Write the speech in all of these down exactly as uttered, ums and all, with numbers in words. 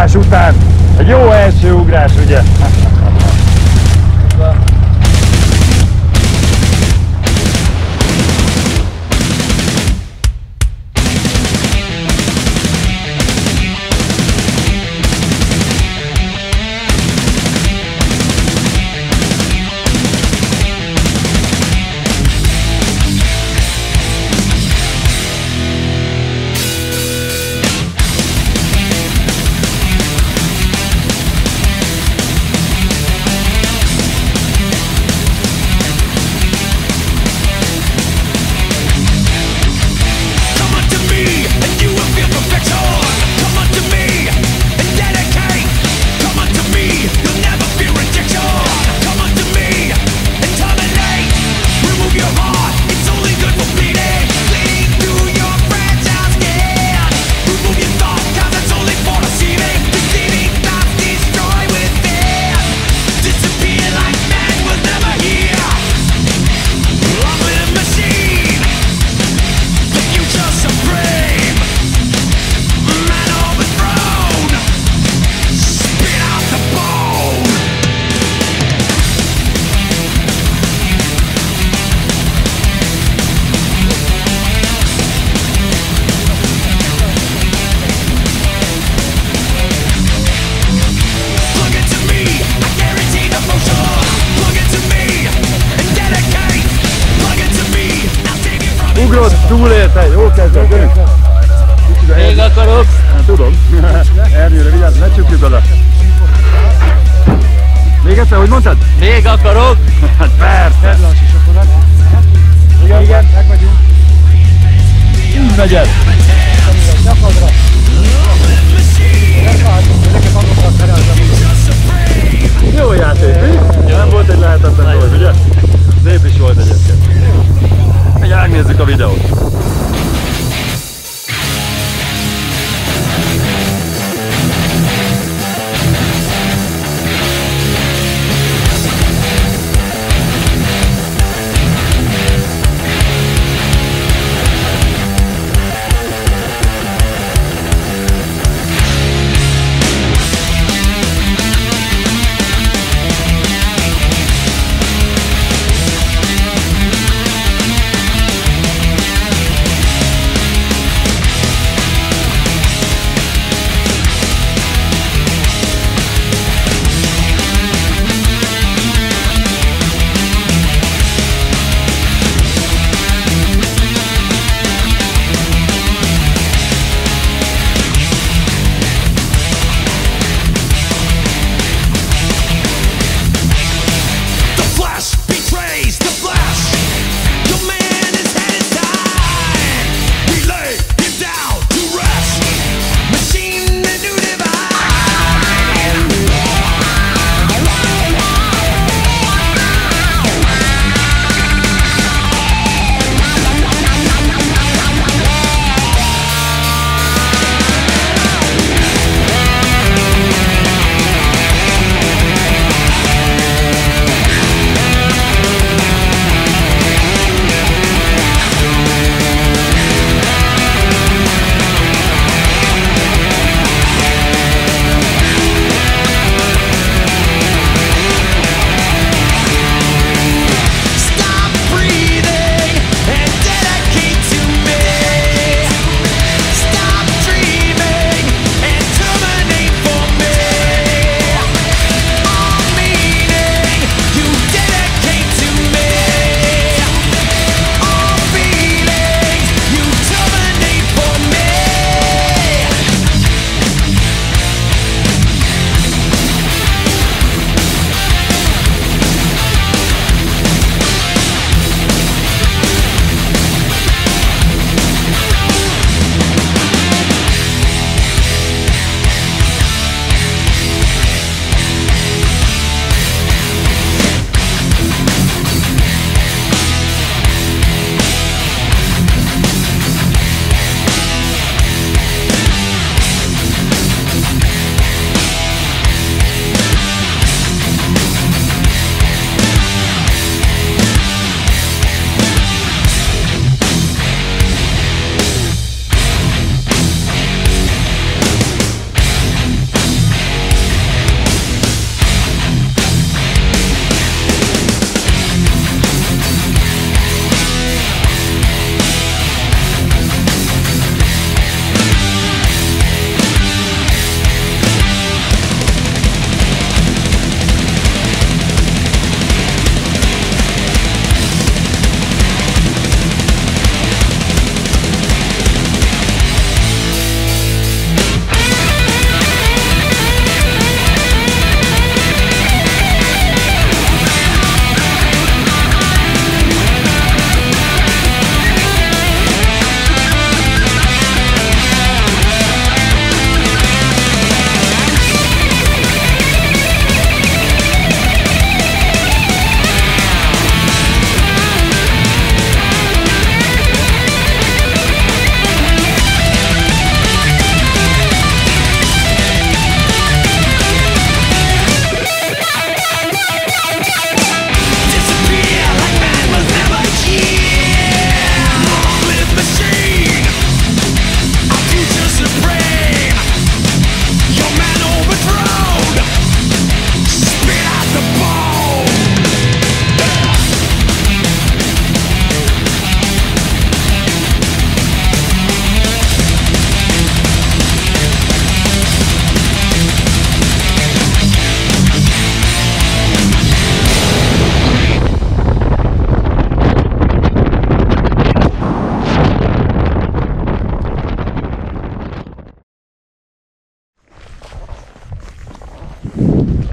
egymás után. Egy jó első ugrás, ugye? Ugrott, túlélte, jó kezdett, gyerünk! Még akarok! Hát, tudom. Ernőre vigyázz, ne csukjuk oda. Még egyszer, hogy mondtad? Még akarok! Hát persze! Igen, igen, meg vagyunk. Így megy el. Nyakadra. Jó játék, mi? Nem volt egy lehetetlen dolog, ugye? Szép is volt egyébként. Megnézzük a videót.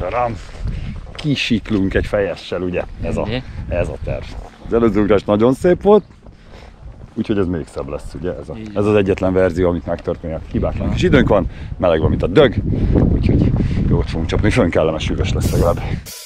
Taram! Kisiklunk egy fejessel, ugye? Ez a, ez a terv. Az előző ugrás nagyon szép volt, úgyhogy ez még szebb lesz, ugye? Ez, a, ez az egyetlen verzió, amit megtörténhet. Hibátlan kis időnk van, meleg van, mint a dög, úgyhogy jót fogunk csapni, fönn kellemes hűvös lesz legalább.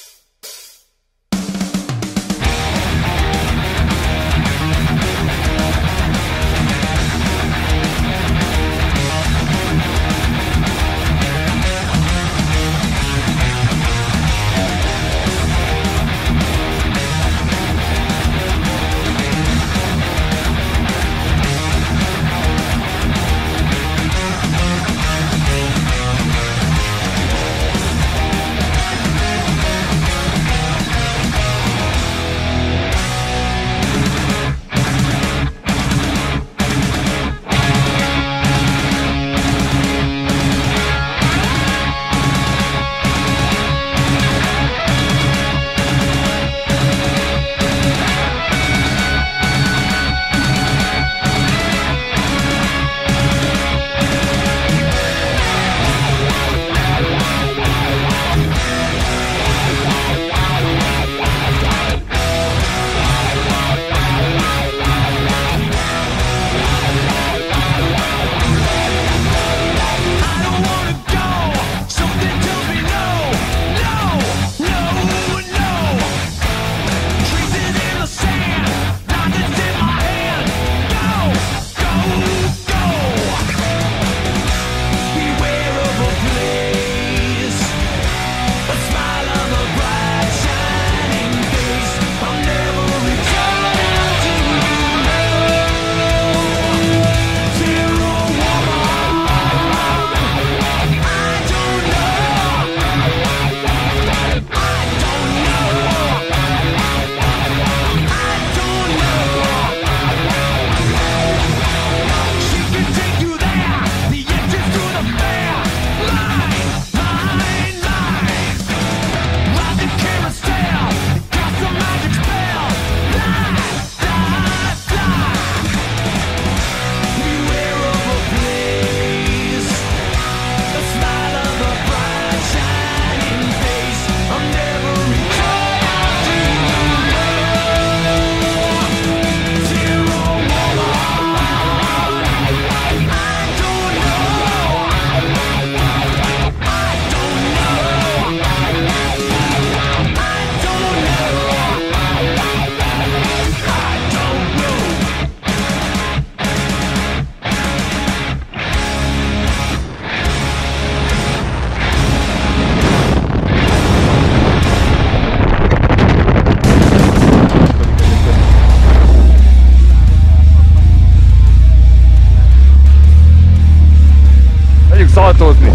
Szaltózni!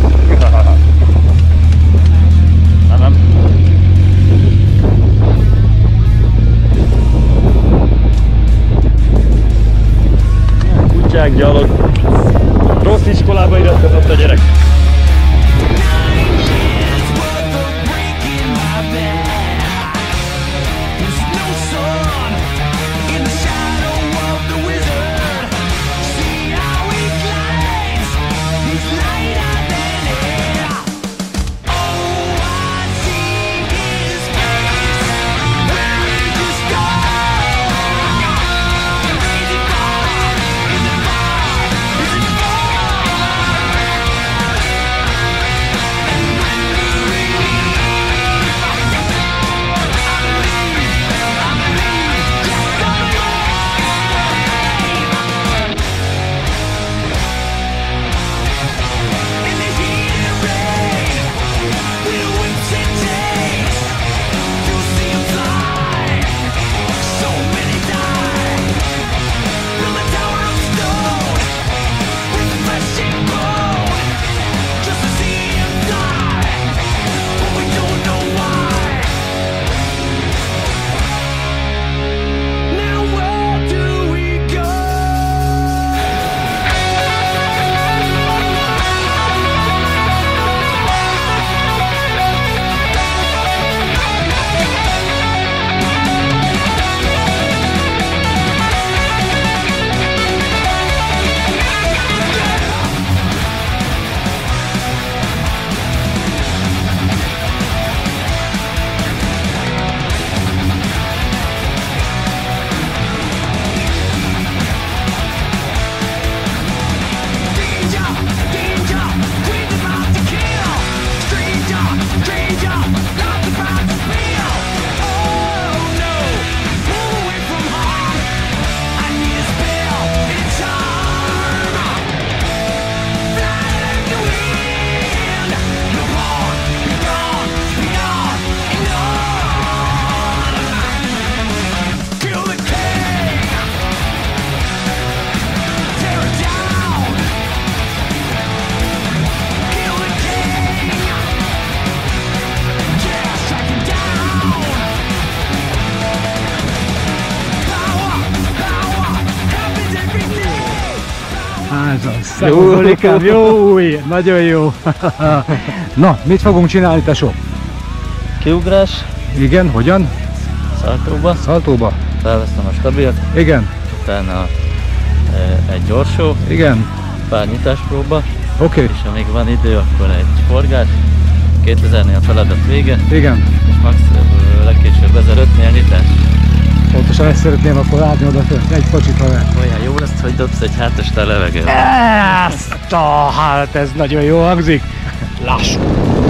Nem, nem. Kutyák, gyalog. Rossz iskolába iratkozott a gyerek. Jó, Zolikám, jó új, nagyon jó. Na, mit fogunk csinálni, tesó? Kiugrás, Igen, hogyan? szaltóba, Szaltóba? felveszem a stabilt, Igen, utána e, egy gyorsó, igen, pár nyitáspróba, oké, és amíg van idő, akkor egy forgás, kétezernél a feladat vége, igen. és max ö, legkésőbb ezerötnél nyitás. Pontosan ezt szeretném akkor látni oda föl, egy kocsit, ha lehet. Olyan jó lesz, hogy dobsz egy hátast a levegőbe. Ezt a, hát ez nagyon jó hangzik. Lássuk.